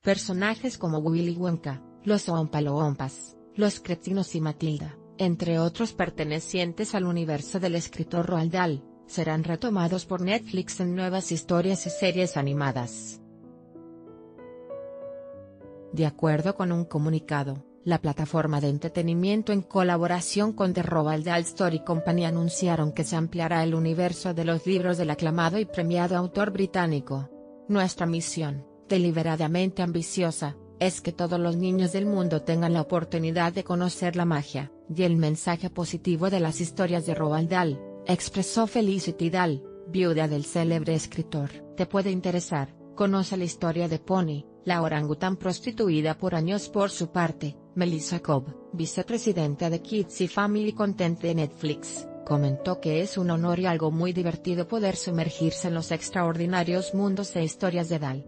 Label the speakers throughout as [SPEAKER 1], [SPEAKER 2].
[SPEAKER 1] Personajes como Willy Wonka, los Oompa Loompas, los Cretinos y Matilda, entre otros pertenecientes al universo del escritor Roald Dahl, serán retomados por Netflix en nuevas historias y series animadas. De acuerdo con un comunicado, la plataforma de entretenimiento en colaboración con The Roald Dahl Story Company anunciaron que se ampliará el universo de los libros del aclamado y premiado autor británico. Nuestra misión, deliberadamente ambiciosa, es que todos los niños del mundo tengan la oportunidad de conocer la magia y el mensaje positivo de las historias de Roald Dahl, expresó Felicity Dahl, viuda del célebre escritor. Te puede interesar. Conoce la historia de Pony, la orangután prostituida por años. Por su parte, Melissa Cobb, vicepresidenta de Kids y Family Content de Netflix, comentó que es un honor y algo muy divertido poder sumergirse en los extraordinarios mundos e historias de Dahl.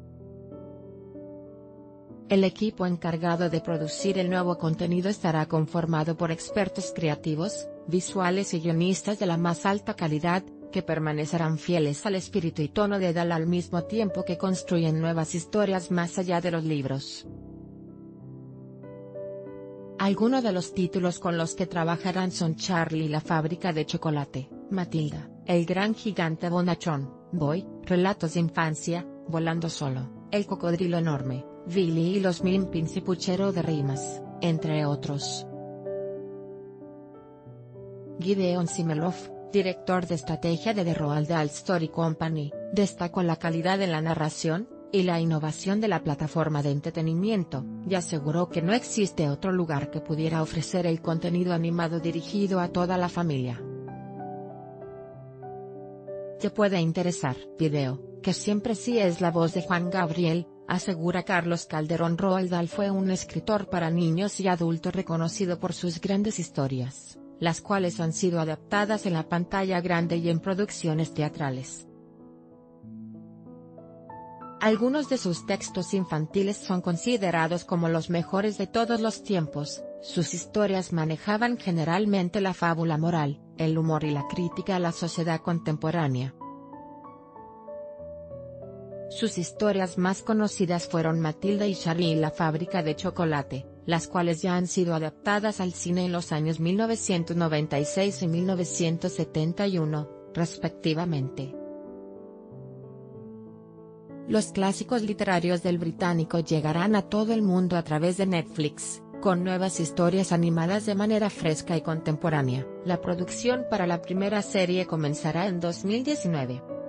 [SPEAKER 1] El equipo encargado de producir el nuevo contenido estará conformado por expertos creativos, visuales y guionistas de la más alta calidad, que permanecerán fieles al espíritu y tono de Dahl al mismo tiempo que construyen nuevas historias más allá de los libros. Algunos de los títulos con los que trabajarán son Charlie y la fábrica de chocolate, Matilda, el gran gigante bonachón, Boy, relatos de infancia, Volando solo, el cocodrilo enorme, Billy y los Mimpins y Puchero de rimas, entre otros. Gideon Simeloff, director de estrategia de The Roald Dahl Story Company, destacó la calidad en la narración y la innovación de la plataforma de entretenimiento, y aseguró que no existe otro lugar que pudiera ofrecer el contenido animado dirigido a toda la familia. Te puede interesar. Video, que siempre sí es la voz de Juan Gabriel, asegura Carlos Calderón. Roald Dahl fue un escritor para niños y adultos reconocido por sus grandes historias, las cuales han sido adaptadas en la pantalla grande y en producciones teatrales. Algunos de sus textos infantiles son considerados como los mejores de todos los tiempos. Sus historias manejaban generalmente la fábula moral, el humor y la crítica a la sociedad contemporánea. Sus historias más conocidas fueron Matilda y Charlie y la fábrica de chocolate, las cuales ya han sido adaptadas al cine en los años 1996 y 1971, respectivamente. Los clásicos literarios del británico llegarán a todo el mundo a través de Netflix, con nuevas historias animadas de manera fresca y contemporánea. La producción para la primera serie comenzará en 2019.